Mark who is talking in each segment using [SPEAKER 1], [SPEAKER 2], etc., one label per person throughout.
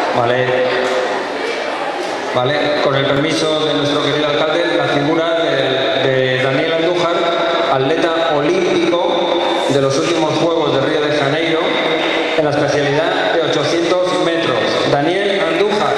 [SPEAKER 1] Vale, con el permiso de nuestro querido alcalde, la figura de Daniel Andújar, atleta olímpico de los últimos Juegos de Río de Janeiro, en la especialidad de 800 metros. Daniel Andújar.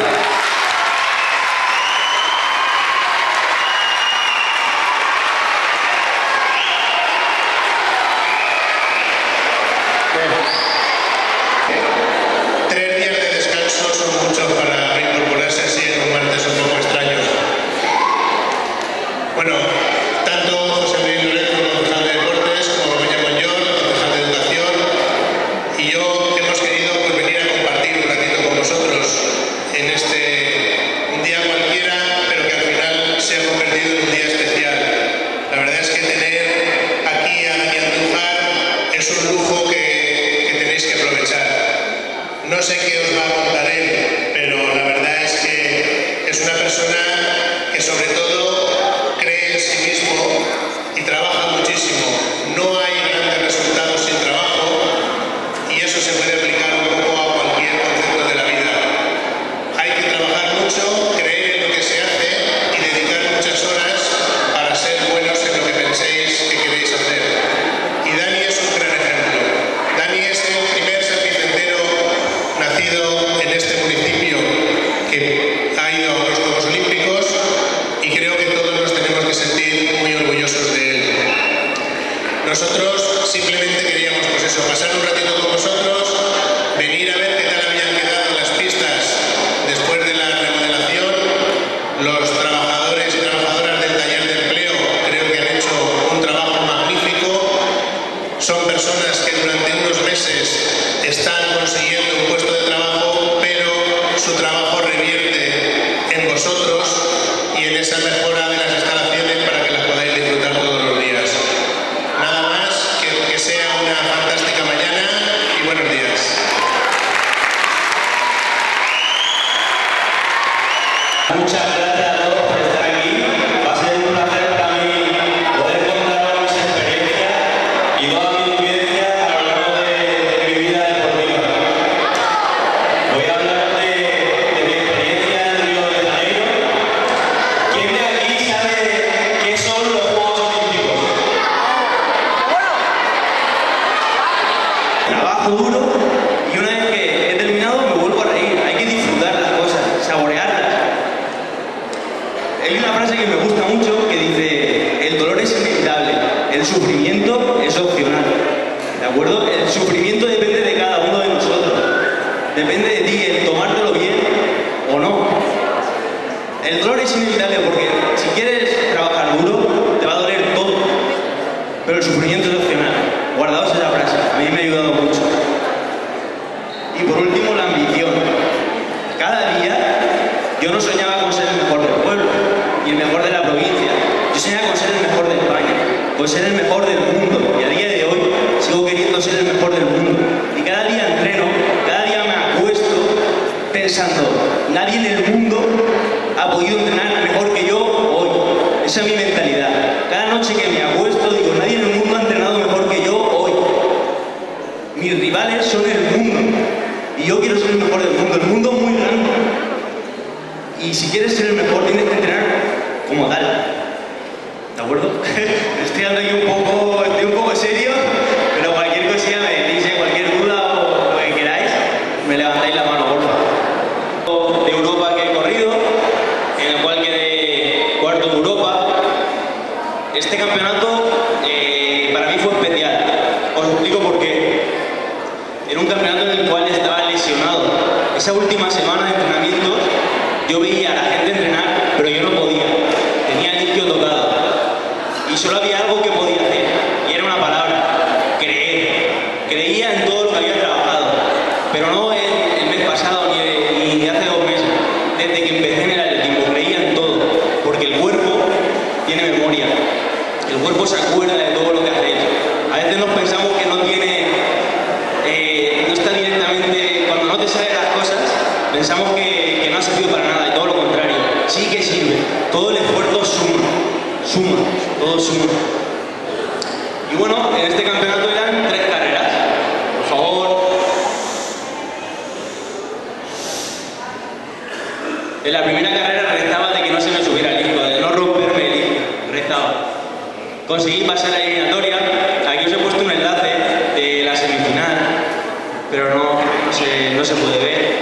[SPEAKER 2] En la primera carrera rezaba de que no se me subiera el disco, de no romperme el disco, rezaba. Conseguí pasar la eliminatoria, aquí os he puesto un enlace de la semifinal, pero no se puede ver.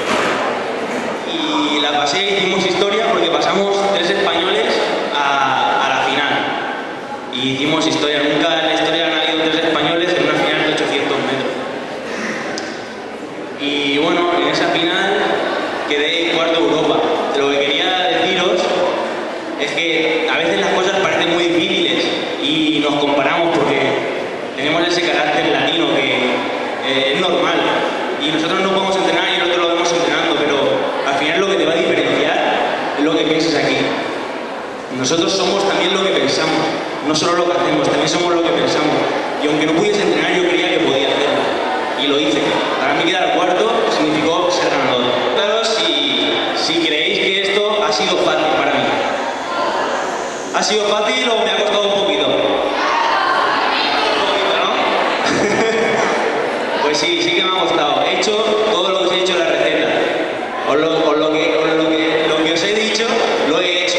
[SPEAKER 2] Y la pasé, hicimos historia porque pasamos 3 españoles a la final. Y hicimos historia, nunca en la historia han habido 3 españoles en una final de 800 metros. Y bueno, en esa final quedé cuarto de Europa. Lo que quería deciros es que a veces las cosas parecen muy difíciles y nos comparamos porque tenemos ese carácter latino que es normal. Y nosotros no podemos entrenar y nosotros lo vemos entrenando, pero al final lo que te va a diferenciar es lo que pienses aquí. Nosotros somos también lo que pensamos, no solo lo que hacemos, también somos lo que pensamos. Y aunque no pudiese entrenar, yo creía que podía hacerlo. Y lo hice. Para mí quedar cuarto significó ser ganador. Claro, si creéis que esto ha sido fácil para mí. ¿Ha sido fácil o me ha costado un poquito? Pues sí que me ha gustado. He hecho todo lo que os he dicho en la receta. Lo que os he dicho, lo he hecho.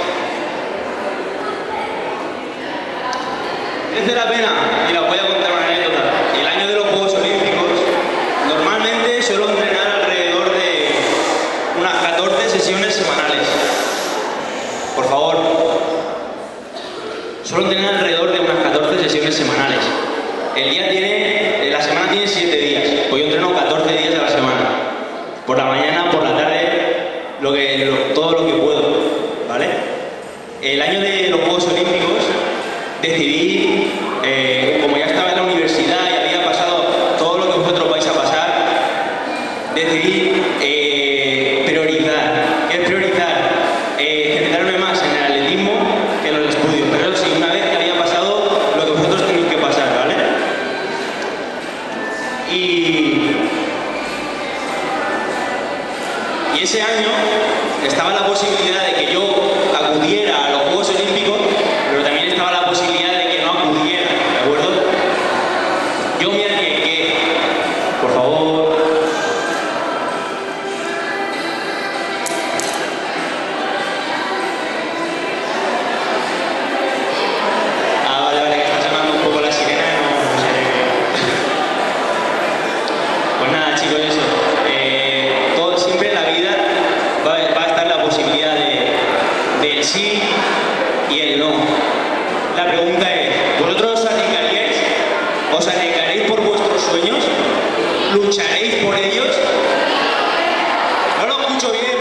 [SPEAKER 2] ¿Merece la pena? Mira, os voy a contar una anécdota. El año de los Juegos Olímpicos, normalmente suelo entrenar alrededor de unas 14 sesiones semanales. Por favor. Suelo entrenar alrededor de unas 14 sesiones semanales. La semana tiene 7 días, pues yo entreno 14 días a la semana. Por la mañana, por la tarde, todo lo que puedo, ¿vale? El año de los Juegos Olímpicos decidí, como ya estaba en la universidad y había pasado todo lo que vosotros vais a pasar, decidí priorizar. ¿Qué es priorizar? Centrarme más en el atletismo que en los estudios. Pero eso sí, una vez que había pasado lo que vosotros tenéis que pasar, ¿vale? Y ese año estaba la posibilidad de que yo acudiera a los Juegos Olímpicos, pero también estaba la posibilidad de que no acudiera, ¿de acuerdo? Yo me arriesgué, por favor. Vale, que está sonando un poco la sirena, no sé. Pues nada, chicos, eso. Siempre en la vida va a estar la posibilidad del sí y el no. La pregunta es, ¿vosotros os arriesgaréis por vuestros sueños? ¿Lucharéis por ellos? No lo escucho bien.